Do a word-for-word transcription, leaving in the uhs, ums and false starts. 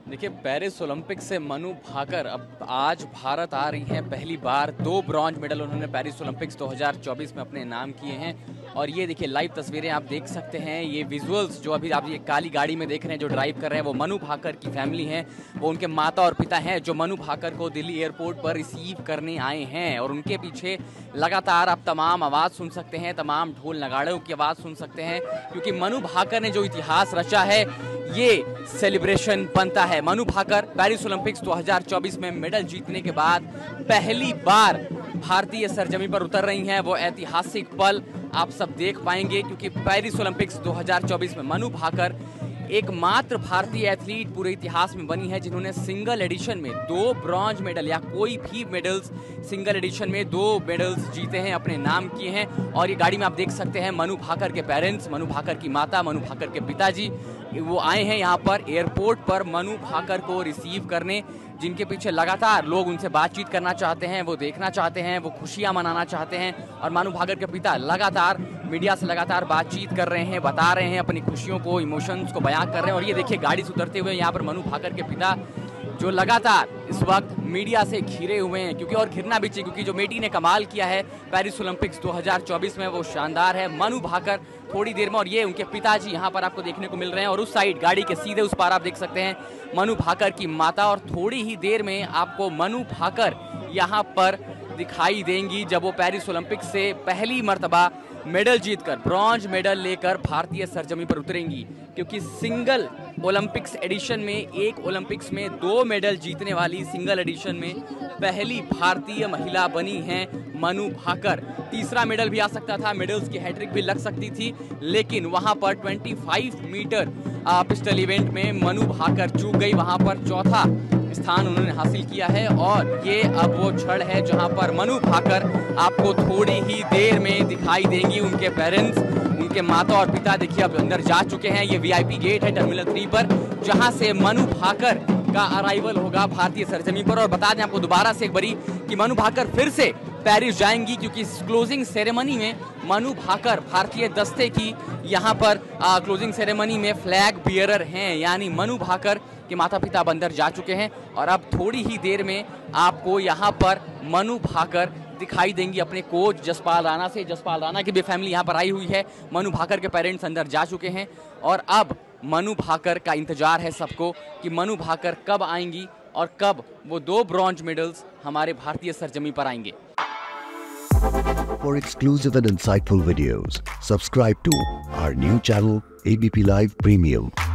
देखिए, Paris Olympic से मनु भाकर अब आज भारत आ रही हैं। पहली बार दो ब्रॉन्ज मेडल उन्होंने पेरिस ओलंपिक्स दो हज़ार चौबीस में अपने नाम किए हैं। और ये देखिए, लाइव तस्वीरें आप देख सकते हैं। ये विजुअल्स जो अभी आप ये काली गाड़ी में देख रहे हैं, जो ड्राइव कर रहे हैं, वो मनु भाकर की फैमिली है। वो उनके माता और पिता हैं जो मनु भाकर को दिल्ली एयरपोर्ट पर रिसीव करने आए हैं। और उनके पीछे लगातार आप तमाम आवाज़ सुन सकते हैं, तमाम ढोल नगाड़ों की आवाज़ सुन सकते हैं, क्योंकि मनु भाकर ने जो इतिहास रचा है ये सेलिब्रेशन बनता है। मनु भाकर पेरिस ओलंपिक्स दो हज़ार चौबीस में मेडल जीतने के बाद पहली बार भारतीय सरजमी पर उतर रही हैं। वो ऐतिहासिक पल आप सब देख पाएंगे, क्योंकि पेरिस ओलंपिक्स दो हज़ार चौबीस में मनु भाकर एकमात्र भारतीय एथलीट पूरे इतिहास में बनी है जिन्होंने सिंगल एडिशन में दो ब्रॉन्ज मेडल या कोई भी मेडल्स सिंगल एडिशन में दो मेडल्स जीते हैं, अपने नाम किए हैं। और ये गाड़ी में आप देख सकते हैं मनु भाकर के पेरेंट्स, मनु भाकर की माता, मनु भाकर के पिताजी, वो आए हैं यहाँ पर एयरपोर्ट पर मनु भाकर को रिसीव करने, जिनके पीछे लगातार लोग उनसे बातचीत करना चाहते हैं, वो देखना चाहते हैं, वो खुशियां मनाना चाहते हैं। और मनु भाकर के पिता लगातार मीडिया से लगातार बातचीत कर रहे हैं, बता रहे हैं अपनी खुशियों को, इमोशंस को बयां कर रहे हैं। और ये देखिए, गाड़ी से उतरते हुए यहाँ पर मनु भाकर के पिता जो लगातार इस वक्त मीडिया से घिरे हुए हैं, क्योंकि और घिरना भी चाहिए, क्योंकि जो बेटी ने कमाल किया है पेरिस ओलंपिक्स दो हज़ार चौबीस में वो शानदार है। मनु भाकर थोड़ी देर में, और ये उनके पिताजी यहाँ पर आपको देखने को मिल रहे हैं। और उस साइड गाड़ी के सीधे उस पार आप देख सकते हैं मनु भाकर की माता। और थोड़ी ही देर में आपको मनु भाकर यहाँ पर दिखाई देंगी जब वो पेरिस ओलंपिक्स से पहली मर्तबा मेडल जीतकर ब्रॉन्ज मेडल लेकर भारतीय सरजमी पर उतरेंगी, क्योंकि सिंगल ओलंपिक्स एडिशन में एक ओलंपिक्स में दो मेडल जीतने वाली सिंगल एडिशन में पहली भारतीय महिला बनी हैं मनु भाकर। तीसरा मेडल भी आ सकता था, मेडल्स की हैट्रिक भी लग सकती थी, लेकिन वहां पर पच्चीस मीटर पिस्टल इवेंट में मनु भाकर चूक गई। वहां पर चौथा स्थान उन्होंने हासिल किया है। और ये अब वो क्षण है जहां पर मनु भाकर आपको थोड़ी ही देर में दिखाई देंगी। उनके पेरेंट्स, उनके माता और पिता देखिए अब अंदर जा चुके हैं। ये वीआईपी गेट है टर्मिनल थ्री पर, जहां से मनु भाकर का अराइवल होगा भारतीय सरजमी पर। और बता दें आपको दोबारा से एक बारी कि मनु भाकर फिर से पेरिस जाएंगी, क्योंकि क्लोजिंग सेरेमनी में मनु भाकर भारतीय दस्ते की यहाँ पर आ, क्लोजिंग सेरेमनी में फ्लैग बियरर हैं। यानी मनु भाकर के माता पिता अब अंदर जा चुके हैं। और अब थोड़ी ही देर में आपको यहाँ पर मनु भाकर दिखाई देंगी अपने कोच जसपाल राणा से। जसपाल राणा की भी फैमिली यहाँ पर आई हुई है। मनु भाकर के पेरेंट्स अंदर जा चुके हैं। और अब मनु भाकर का इंतजार है सबको कि मनु भाकर कब आएंगी और कब वो दो ब्रॉन्ज मेडल्स हमारे भारतीय सरजमी पर आएंगे। For exclusive and insightful videos, subscribe to our new channel A B P Live Premium.